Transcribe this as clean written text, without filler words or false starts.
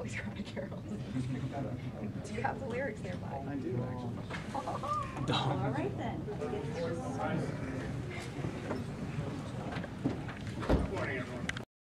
Boy Scout carols. Do you have the lyrics nearby? I do, actually. All right then.